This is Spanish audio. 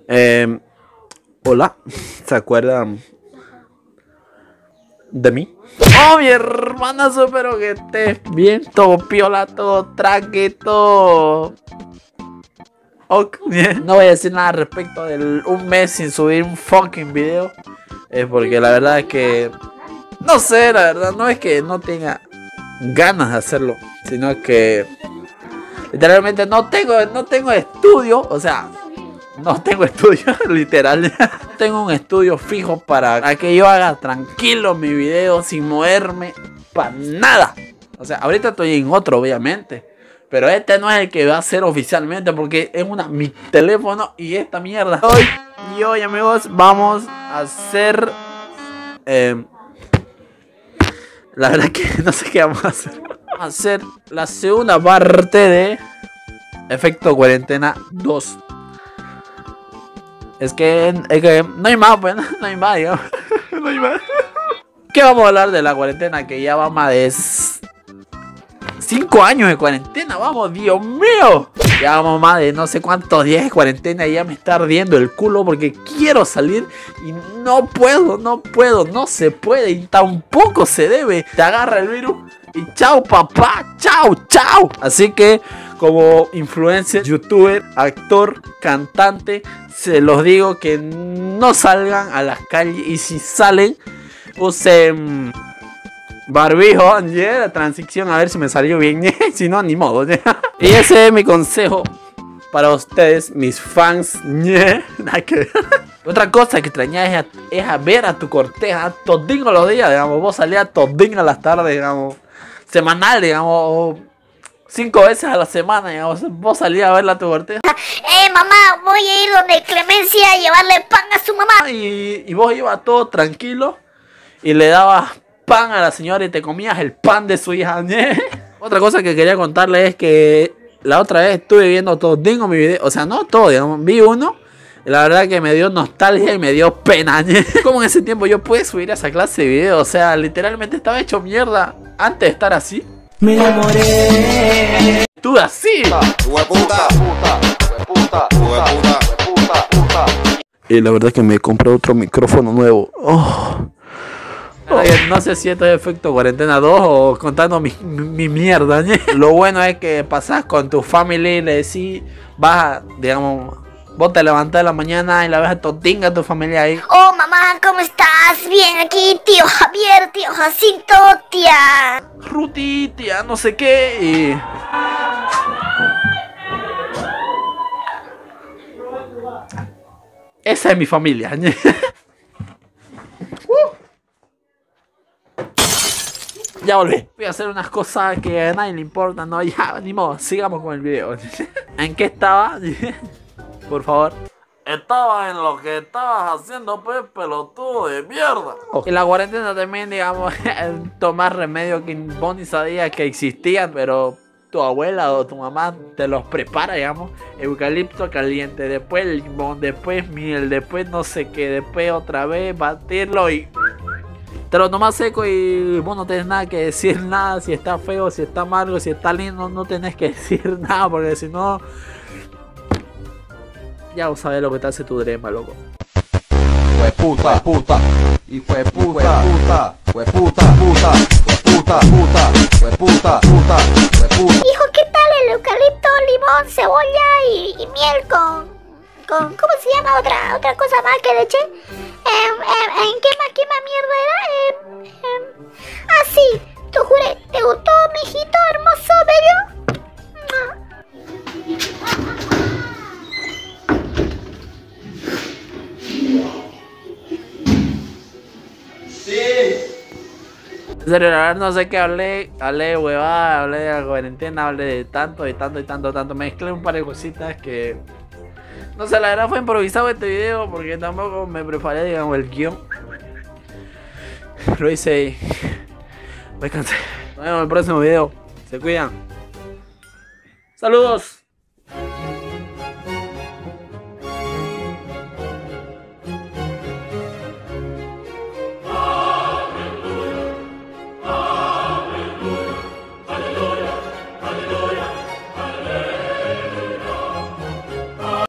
Eh, Hola, ¿se acuerdan de mí? Oh, mi hermanazo, espero que estés bien, todo piola, todo tranqui, todo... Ok. No voy a decir nada respecto del un mes sin subir un fucking video. Porque la verdad es que... No sé, la verdad, no es que no tenga ganas de hacerlo, sino que... Literalmente no tengo estudio, o sea... No tengo estudio, literal. Tengo un estudio fijo para que yo haga tranquilo mi video sin moverme para nada. O sea, ahorita estoy en otro, obviamente. Pero este no es el que va a ser oficialmente porque es mi teléfono y esta mierda. Hoy amigos, vamos a hacer... la verdad que no sé qué vamos a hacer. Vamos a hacer la segunda parte de Efecto Cuarentena 2. Es que no hay más, pues, no hay más, digamos. No hay más. ¿Qué vamos a hablar de la cuarentena? Que ya va más de 5 años de cuarentena, vamos, Dios mío. Ya vamos más de no sé cuántos días de cuarentena y ya me está ardiendo el culo porque quiero salir y no puedo, no se puede y tampoco se debe. Te agarra el virus y chao papá, chao. Así que como influencer, youtuber, actor, cantante, se los digo que no salgan a las calles y si salen, usen barbijo, la transición, a ver si me salió bien, si no, ni modo. Y ese es mi consejo para ustedes, mis fans. Otra cosa que extrañas es a ver a tu corteja todingo los días, digamos, vos salías todingo a las tardes, digamos, semanal, digamos, 5 veces a la semana, digamos, vos salías a verla a tu corteja. Mamá, voy a ir donde Clemencia a llevarle pan a su mamá. Y vos ibas todo tranquilo y le dabas pan a la señora y te comías el pan de su hija. Otra cosa que quería contarles es que la otra vez estuve viendo todo mi video, o sea, no todo, digamos, vi uno y la verdad que me dio nostalgia y me dio pena. Como en ese tiempo yo pude subir esa clase de video, o sea, literalmente estaba hecho mierda antes de estar así. Me enamoré. Estuve así. Y la verdad que me compré otro micrófono nuevo. No sé si esto es Efecto Cuarentena 2 o contando mi mierda. Lo bueno es que pasás con tu familia y le decís, vas, digamos, vos te levantás de la mañana y la ves a todinga tu familia ahí. Oh mamá, ¿cómo estás? Bien, aquí tío Javier, tío Jacinto, tía Ruti, tía, no sé qué. Y... esa es mi familia. Ya volví. Voy a hacer unas cosas que a nadie le importan, no, ya, ni modo, sigamos con el video. ¿En qué estaba? Por favor. Estaba en lo que estabas haciendo, pues, pelotudo de mierda. En la cuarentena también, digamos, tomar remedios que vos ni sabías que existían, pero tu abuela o tu mamá te los prepara, digamos. Eucalipto caliente, después limón, después miel, después no sé qué, después otra vez batirlo y... te lo tomas seco y vos no tenés nada que decir, nada, si está feo, si está amargo, si está lindo, no tenés que decir nada, porque si no... ya vos sabés lo que te hace tu drema, loco. Puta. Hijo, ¿qué tal el eucalipto, limón, cebolla y miel con ¿cómo se llama otra cosa más que le eché? ¿Qué más mierda era? Sí, tú juré, ¿te gustó, mijito hermoso, bello? En serio, la verdad no sé qué hablé de huevada, hablé de la cuarentena, hablé de tanto, mezclé un par de cositas que... no sé, la verdad fue improvisado este video porque tampoco me preparé, digamos, el guión. Lo hice y... me cansé. Nos vemos en el próximo video. Se cuidan. Saludos.